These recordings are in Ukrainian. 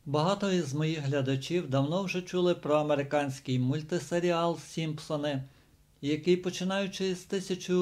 Багато із моїх глядачів давно вже чули про американський мультисеріал «Сімпсони», який, починаючи з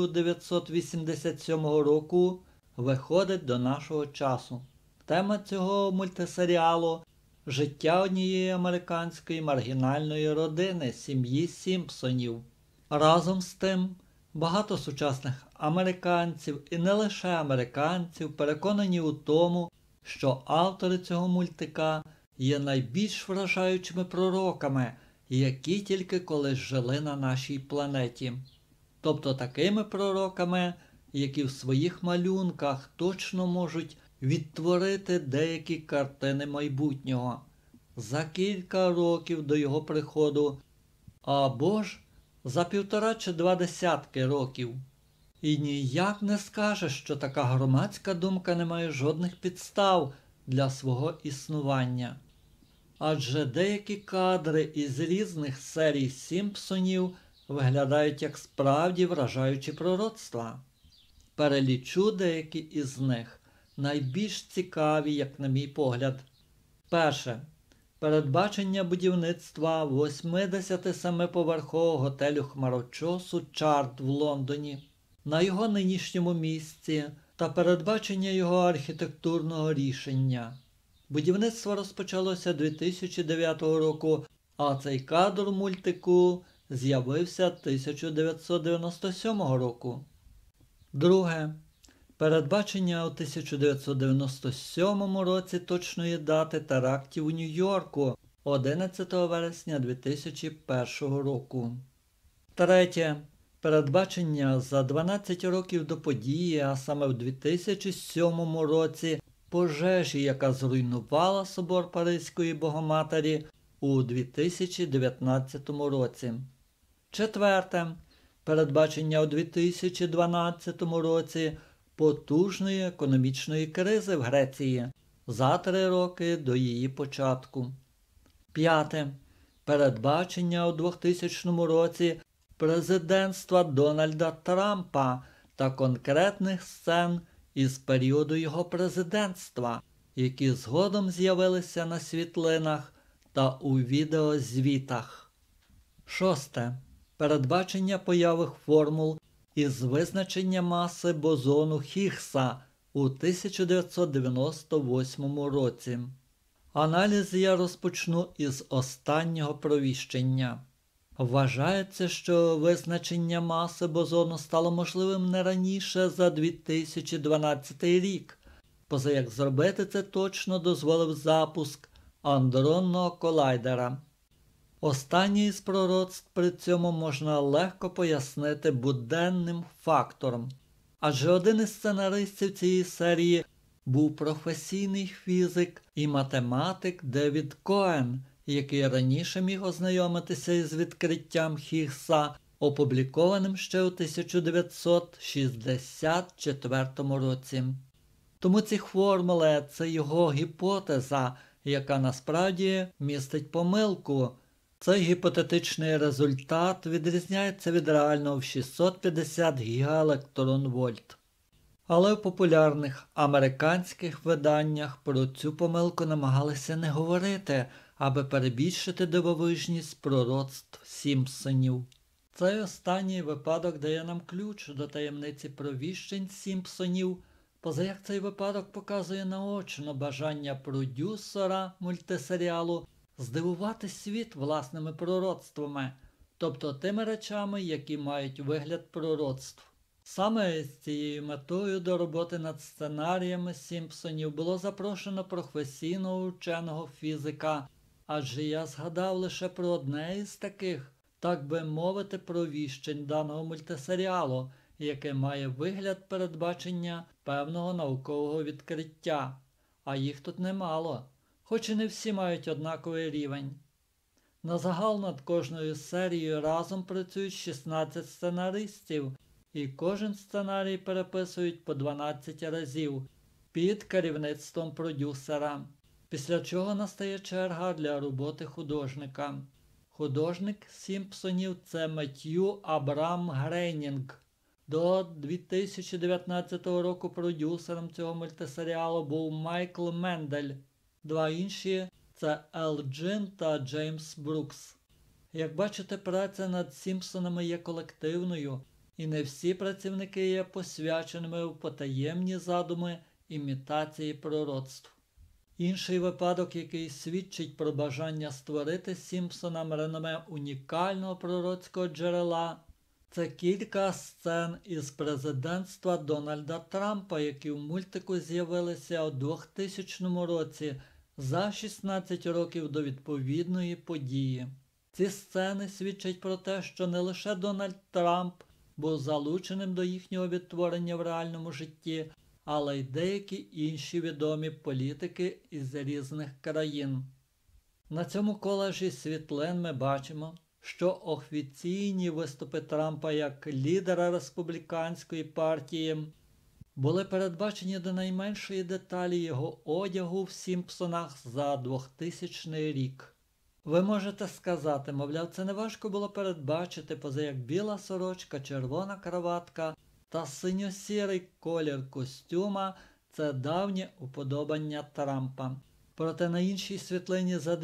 1987 року, виходить до нашого часу. Тема цього мультисеріалу – життя однієї американської маргінальної родини, сім'ї Сімпсонів. Разом з тим, багато сучасних американців, і не лише американців, переконані у тому, що автори цього мультика є найбільш вражаючими пророками, які тільки колись жили на нашій планеті. Тобто такими пророками, які в своїх малюнках точно можуть відтворити деякі картини майбутнього за кілька років до його приходу, або ж за 1,5 чи 2 десятки років. І ніяк не скажеш, що така громадська думка не має жодних підстав для свого існування. Адже деякі кадри із різних серій Сімпсонів виглядають як справді вражаючі пророцтва. Перелічу деякі із них, найбільш цікаві, як на мій погляд. Перше. Передбачення будівництва 87-поверхового готелю хмарочосу «Чарт» в Лондоні на його нинішньому місці та передбачення його архітектурного рішення. Будівництво розпочалося 2009 року, а цей кадр мультику з'явився 1997 року. Друге. Передбачення у 1997 році точної дати терактів у Нью-Йорку 11 вересня 2001 року. Третє. Передбачення за 12 років до події, а саме в 2007 році, пожежі, яка зруйнувала собор Паризької Богоматері у 2019 році. Четверте. Передбачення у 2012 році потужної економічної кризи в Греції за 3 роки до її початку. П'яте. Передбачення у 2000 році президентства Дональда Трампа та конкретних сцен із періоду його президентства, які згодом з'явилися на світлинах та у відеозвітах. Шосте. Передбачення появи формул із визначення маси бозону Хіггса у 1998 році. Аналіз я розпочну із останнього провіщення. Вважається, що визначення маси бозону стало можливим не раніше за 2012 рік, поза як зробити це точно дозволив запуск андронного колайдера. Останнє із пророцтв при цьому можна легко пояснити буденним фактором, адже один із сценаристів цієї серії був професійний фізик і математик Девід Коен, який раніше міг ознайомитися із відкриттям Хіггса, опублікованим ще у 1964 році. Тому ці формули – це його гіпотеза, яка насправді містить помилку. Цей гіпотетичний результат відрізняється від реального в 650 гігаелектронвольт. Але в популярних американських виданнях про цю помилку намагалися не говорити, аби перебільшити дивовижність пророцтв Сімпсонів. Цей останній випадок дає нам ключ до таємниці провіщень Сімпсонів, поза як цей випадок показує наочно бажання продюсера мультисеріалу здивувати світ власними пророцтвами, тобто тими речами, які мають вигляд пророцтв. Саме з цією метою до роботи над сценаріями Сімпсонів було запрошено професійного вченого фізика, адже я згадав лише про одне із таких, так би мовити, провіщень даного мультисеріалу, яке має вигляд передбачення певного наукового відкриття, а їх тут немало, хоч і не всі мають однаковий рівень. Назагал над кожною серією разом працюють 16 сценаристів, і кожен сценарій переписують по 12 разів під керівництвом продюсера, після чого настає черга для роботи художника. Художник Сімпсонів – це Меттью Абрам Грейнінг. До 2019 року продюсером цього мультисеріалу був Майкл Мендель. Два інші – це Ел Джин та Джеймс Брукс. Як бачите, праця над Сімпсонами є колективною, і не всі працівники є посвяченими в потаємні задуми імітації пророцтв. Інший випадок, який свідчить про бажання створити Сімпсонам реноме унікального пророцького джерела, це кілька сцен із президентства Дональда Трампа, які в мультику з'явилися у 2000 році за 16 років до відповідної події. Ці сцени свідчать про те, що не лише Дональд Трамп був залученим до їхнього відтворення в реальному житті, але й деякі інші відомі політики із різних країн. На цьому колажі світлин ми бачимо, що офіційні виступи Трампа як лідера республіканської партії були передбачені до найменшої деталі його одягу в Сімпсонах за 2000 рік. Ви можете сказати, мовляв, це не важко було передбачити, поза як біла сорочка, червона краватка та синьо-сірий колір костюма – це давнє уподобання Трампа. Проте на іншій світлині за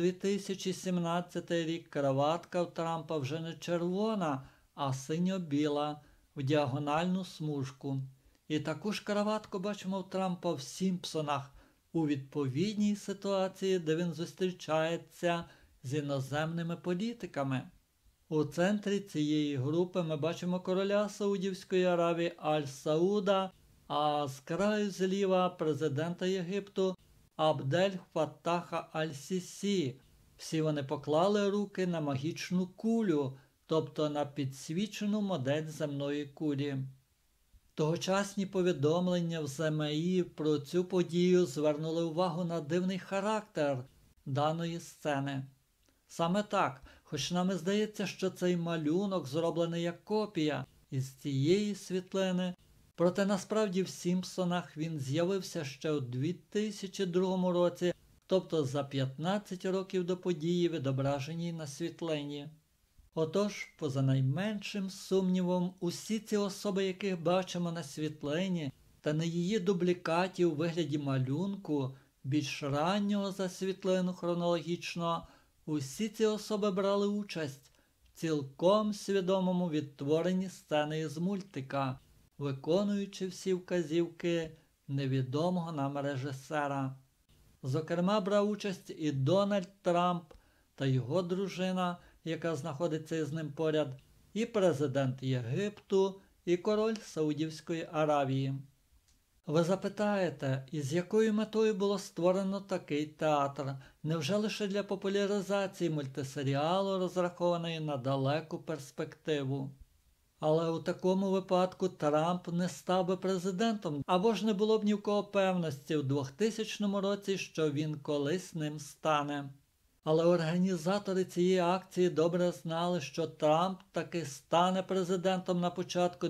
2017 рік краватка в Трампа вже не червона, а синьо-біла в діагональну смужку. І таку ж краватку бачимо в Трампа в Сімпсонах у відповідній ситуації, де він зустрічається з іноземними політиками. У центрі цієї групи ми бачимо короля Саудівської Аравії Аль-Сауда, а з краю зліва президента Єгипту Абдель Фаттаха Аль-Сісі. Всі вони поклали руки на магічну кулю, тобто на підсвічену модель земної кулі. Тогочасні повідомлення в ЗМІ про цю подію звернули увагу на дивний характер даної сцени. Саме так, хоч нам і здається, що цей малюнок зроблений як копія із цієї світлини, проте насправді в Сімпсонах він з'явився ще у 2002 році, тобто за 15 років до події, відображеній на світлині. Отож, поза найменшим сумнівом, усі ці особи, яких бачимо на світлині, та не її дублікаті у вигляді малюнку, більш раннього за світлину хронологічно, усі ці особи брали участь в цілком свідомому відтворенні сцени із мультика, виконуючи всі вказівки невідомого нам режисера. Зокрема, брав участь і Дональд Трамп та його дружина, яка знаходиться із ним поряд, і президент Єгипту, і король Саудівської Аравії. Ви запитаєте, із якою метою було створено такий театр? Невже лише для популяризації мультисеріалу, розрахованої на далеку перспективу? Але у такому випадку Трамп не став би президентом, або ж не було б ні в кого певності в 2000 році, що він колись ним стане. Але організатори цієї акції добре знали, що Трамп таки стане президентом на початку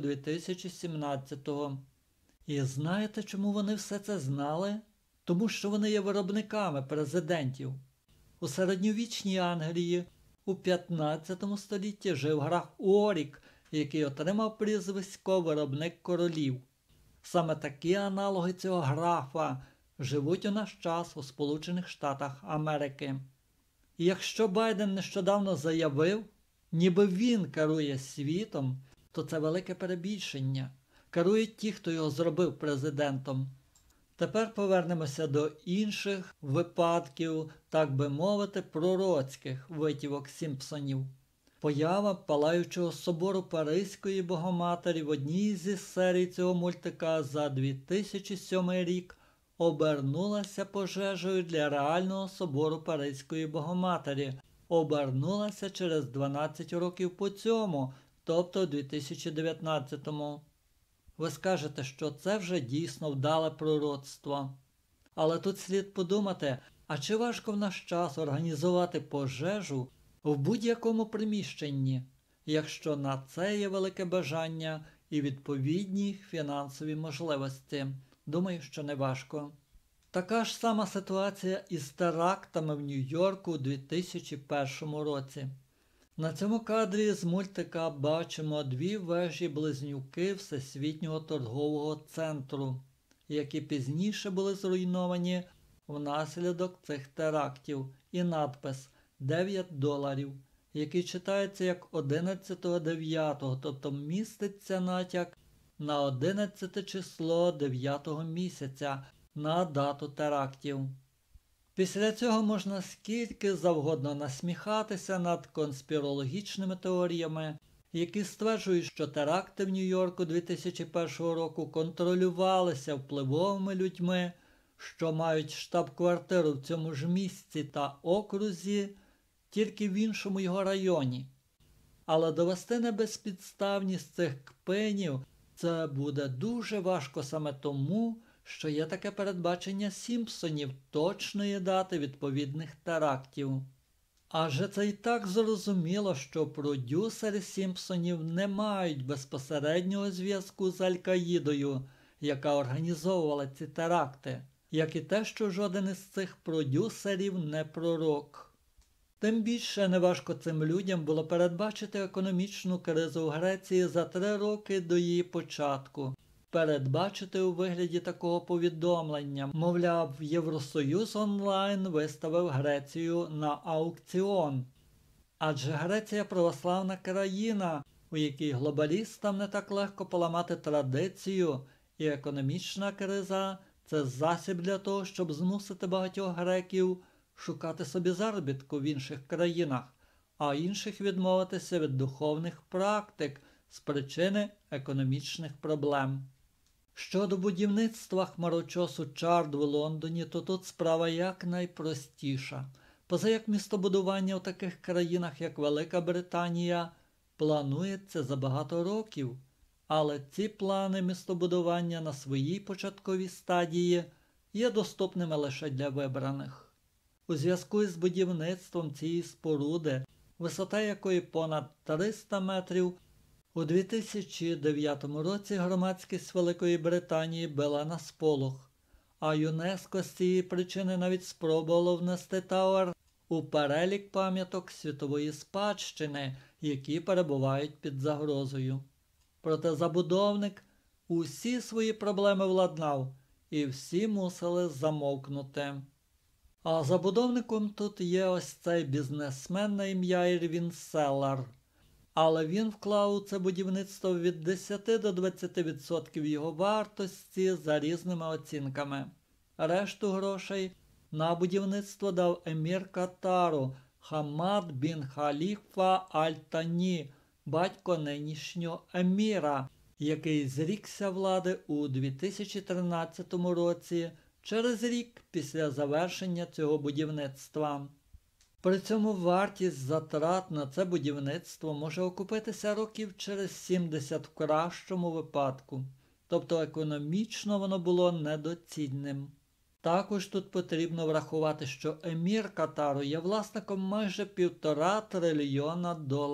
2017-го. І знаєте, чому вони все це знали? Тому що вони є виробниками президентів. У середньовічній Англії у 15 столітті жив граф Уорік, який отримав прізвисько «виробник королів». Саме такі аналоги цього графа живуть у наш час у Сполучених Штатах Америки. І якщо Байден нещодавно заявив, ніби він керує світом, то це велике перебільшення. Керують ті, хто його зробив президентом. Тепер повернемося до інших випадків, так би мовити, пророцьких витівок Сімпсонів. Поява палаючого собору Паризької Богоматері в одній зі серій цього мультика за 2007 рік обернулася пожежею для реального собору Паризької Богоматері. Обернулася через 12 років по цьому, тобто у 2019-му. Ви скажете, що це вже дійсно вдале пророцтво. Але тут слід подумати, а чи важко в наш час організувати пожежу в будь-якому приміщенні, якщо на це є велике бажання і відповідні фінансові можливості? Думаю, що не важко. Така ж сама ситуація із терактами в Нью-Йорку у 2001 році. На цьому кадрі з мультика бачимо дві вежі-близнюки Всесвітнього торгового центру, які пізніше були зруйновані внаслідок цих терактів і надпис $9, який читається як 11.9, тобто міститься натяк на 11 число 9 місяця на дату терактів. Після цього можна скільки завгодно насміхатися над конспірологічними теоріями, які стверджують, що теракти в Нью-Йорку 2001 року контролювалися впливовими людьми, що мають штаб-квартиру в цьому ж місці та окрузі, тільки в іншому його районі. Але довести небезпідставність цих кпинів це буде дуже важко саме тому, що є таке передбачення Сімпсонів точної дати відповідних терактів. Адже це і так зрозуміло, що продюсери Сімпсонів не мають безпосереднього зв'язку з Аль-Каїдою, яка організовувала ці теракти, як і те, що жоден із цих продюсерів не пророк. Тим більше неважко цим людям було передбачити економічну кризу в Греції за 3 роки до її початку. Передбачити у вигляді такого повідомлення, мовляв, Євросоюз онлайн виставив Грецію на аукціон. Адже Греція православна країна, у якій глобалістам не так легко поламати традицію, і економічна криза – це засіб для того, щоб змусити багатьох греків шукати собі заробітку в інших країнах, а інших відмовитися від духовних практик з причини економічних проблем. Щодо будівництва хмарочосу Чард в Лондоні, то тут справа якнайпростіша. Поза як містобудування у таких країнах, як Велика Британія, планується за багато років, але ці плани містобудування на своїй початковій стадії є доступними лише для вибраних. У зв'язку із будівництвом цієї споруди, висота якої понад 300 метрів, у 2009 році громадськість Великої Британії била на сполох, а ЮНЕСКО з цієї причини навіть спробувало внести Тауер у перелік пам'яток світової спадщини, які перебувають під загрозою. Проте забудовник усі свої проблеми владнав, і всі мусили замовкнути. А забудовником тут є ось цей бізнесмен на ім'я Ірвін Селлар. Але він вклав у це будівництво від 10 до 20% його вартості за різними оцінками. Решту грошей на будівництво дав емір Катару Хамад бін Халіфа Аль-Тані, батько нинішнього еміра, який зрікся влади у 2013 році, через рік після завершення цього будівництва. При цьому вартість затрат на це будівництво може окупитися років через 70 в кращому випадку, тобто економічно воно було недоцільним. Також тут потрібно врахувати, що емір Катару є власником майже $1,5 трильйона.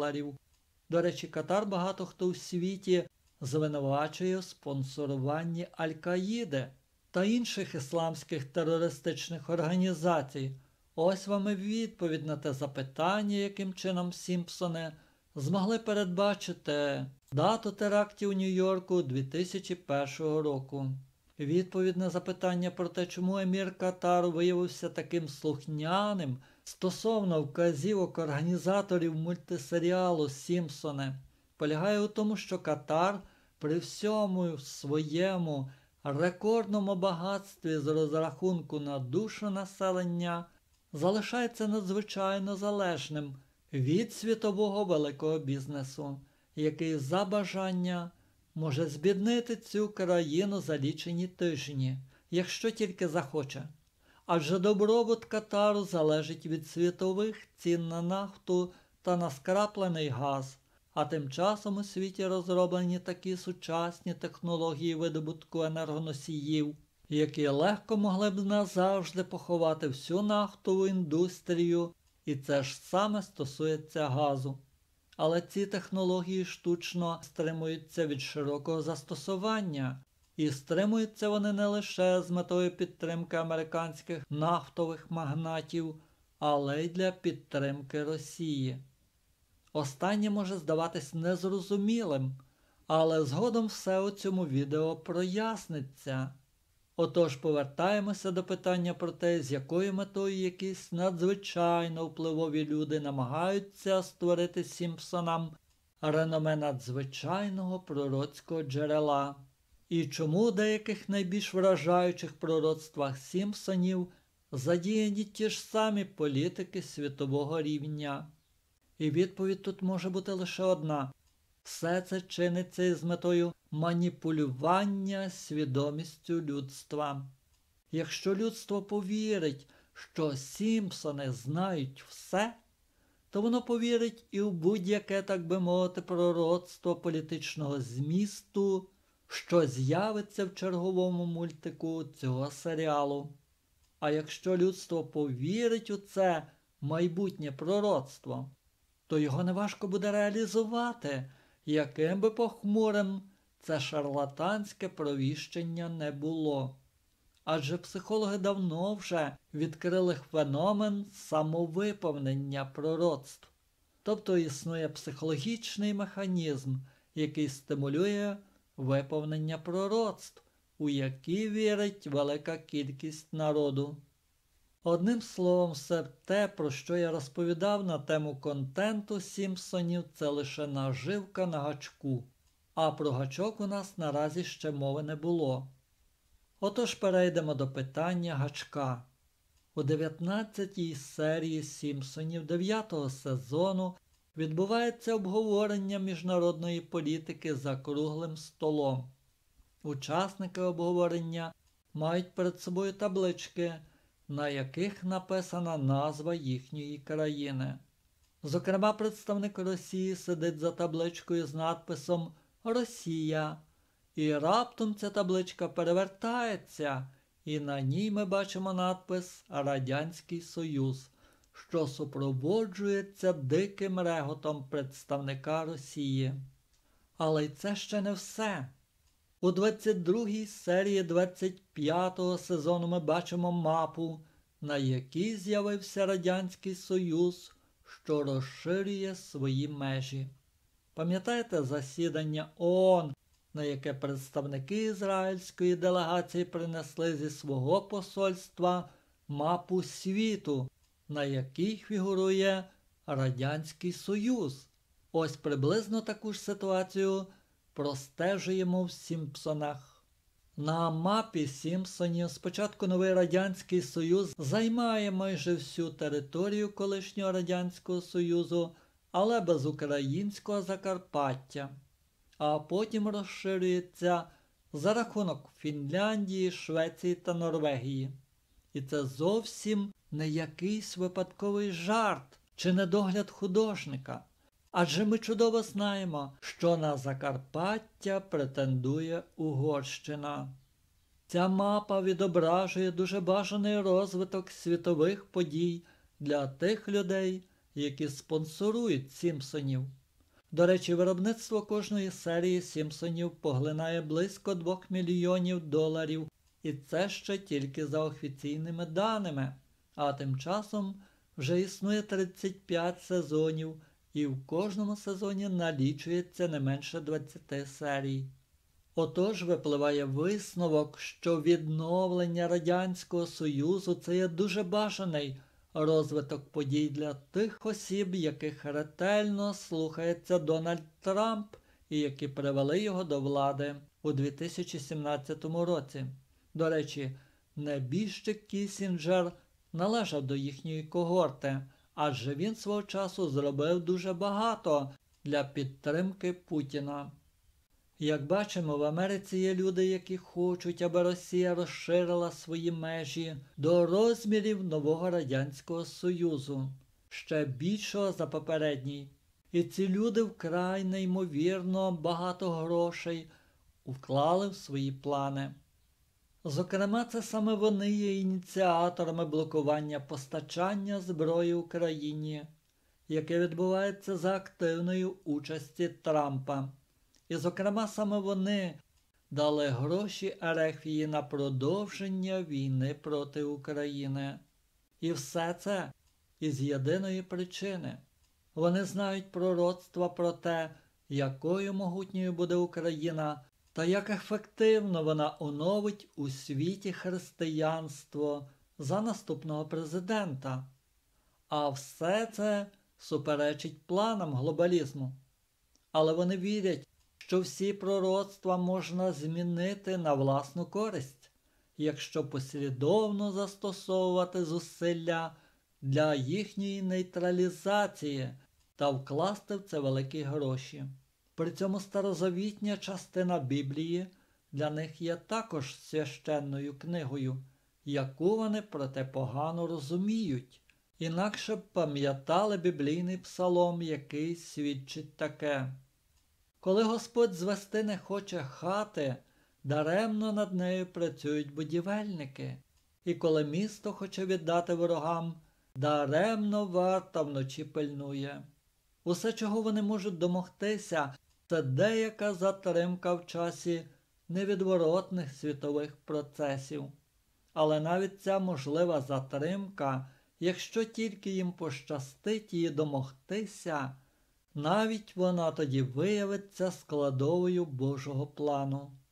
До речі, Катар багато хто у світі звинувачує у спонсоруванні Аль-Каїди та інших ісламських терористичних організацій. Ось вам і відповідь на те запитання, яким чином Сімпсони змогли передбачити дату терактів у Нью-Йорку 2001 року. Відповідь на запитання про те, чому емір Катару виявився таким слухняним стосовно вказівок організаторів мультисеріалу «Сімпсони», полягає у тому, що Катар при всьому своєму рекордному багатстві з розрахунку на душу населення залишається надзвичайно залежним від світового великого бізнесу, який за бажання може збіднити цю країну за лічені тижні, якщо тільки захоче. Адже добробут Катару залежить від світових цін на нафту та на скраплений газ, а тим часом у світі розроблені такі сучасні технології видобутку енергоносіїв, які легко могли б назавжди поховати всю нафтову індустрію, і це ж саме стосується газу. Але ці технології штучно стримуються від широкого застосування, і стримуються вони не лише з метою підтримки американських нафтових магнатів, але й для підтримки Росії. Останнє може здаватись незрозумілим, але згодом все у цьому відео проясниться. Отож повертаємося до питання про те, з якою метою якісь надзвичайно впливові люди намагаються створити Сімпсонам реноме надзвичайного пророцького джерела. І чому у деяких найбільш вражаючих пророцтвах Сімпсонів задіяні ті ж самі політики світового рівня? І відповідь тут може бути лише одна. Все це чиниться із метою маніпулювання свідомістю людства. Якщо людство повірить, що Сімпсони знають все, то воно повірить і в будь-яке, так би мовити, пророцтво політичного змісту, що з'явиться в черговому мультику цього серіалу. А якщо людство повірить у це майбутнє пророцтво, то його неважко буде реалізувати, яким би похмурим це шарлатанське провіщення не було. Адже психологи давно вже відкрили феномен самовиповнення пророцтв. Тобто існує психологічний механізм, який стимулює виповнення пророцтв, у які вірить велика кількість народу. Одним словом, все те, про що я розповідав на тему контенту Сімпсонів, це лише наживка на гачку. А про гачок у нас наразі ще мови не було. Отож перейдемо до питання гачка. У 19-й серії Сімпсонів 9-го сезону відбувається обговорення міжнародної політики за круглим столом. Учасники обговорення мають перед собою таблички, на яких написана назва їхньої країни. Зокрема, представник Росії сидить за табличкою з надписом «Росія», і раптом ця табличка перевертається, і на ній ми бачимо надпис «Радянський Союз», що супроводжується диким реготом представника Росії. Але й це ще не все. У 22-й серії 25-го сезону ми бачимо мапу, на якій з'явився Радянський Союз, що розширює свої межі. Пам'ятаєте засідання ООН, на яке представники ізраїльської делегації принесли зі свого посольства мапу світу, на якій фігурує Радянський Союз? Ось приблизно таку ж ситуацію простежуємо в Сімпсонах. На мапі Сімпсонів спочатку новий Радянський Союз займає майже всю територію колишнього Радянського Союзу, але без українського Закарпаття, а потім розширюється за рахунок Фінляндії, Швеції та Норвегії. І це зовсім не якийсь випадковий жарт чи недогляд художника. Адже ми чудово знаємо, що на Закарпаття претендує Угорщина. Ця мапа відображує дуже бажаний розвиток світових подій для тих людей, які спонсорують Сімпсонів. До речі, виробництво кожної серії Сімпсонів поглинає близько $2 мільйонів, і це ще тільки за офіційними даними. А тим часом вже існує 35 сезонів, і в кожному сезоні налічується не менше 20 серій. Отож випливає висновок, що відновлення Радянського Союзу – це є дуже бажаний розвиток подій для тих осіб, яких ретельно слухається Дональд Трамп і які привели його до влади у 2017 році. До речі, небіжчик Кіссінджер належав до їхньої когорти, адже він свого часу зробив дуже багато для підтримки Путіна. Як бачимо, в Америці є люди, які хочуть, аби Росія розширила свої межі до розмірів нового Радянського Союзу, ще більшого за попередній. І ці люди вкрай неймовірно багато грошей вклали в свої плани. Зокрема, це саме вони є ініціаторами блокування постачання зброї Україні, яке відбувається за активної участі Трампа. І, зокрема, саме вони дали гроші Ерефії на продовження війни проти України. І все це із єдиної причини. Вони знають пророцтва про те, якою могутньою буде Україна та як ефективно вона оновить у світі християнство за наступного президента. А все це суперечить планам глобалізму. Але вони вірять, що всі пророцтва можна змінити на власну користь, якщо послідовно застосовувати зусилля для їхньої нейтралізації та вкласти в це великі гроші. При цьому старозавітня частина Біблії для них є також священною книгою, яку вони проте погано розуміють. Інакше б пам'ятали біблійний псалом, який свідчить таке: «Коли Господь звести не хоче хати, даремно над нею працюють будівельники, і коли місто хоче віддати ворогам, даремно варта вночі пильнує». Усе, чого вони можуть домогтися, це деяка затримка в часі невідворотних світових процесів. Але навіть ця можлива затримка, якщо тільки їм пощастить її домогтися, навіть вона тоді виявиться складовою Божого плану.